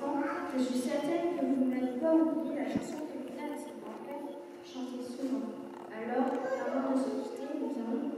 enfants, je suis certaine que vous n'avez pas oublié la chanson que Mina et ses grands-pères chantaient souvent. Alors, avant de se quitter, nous allons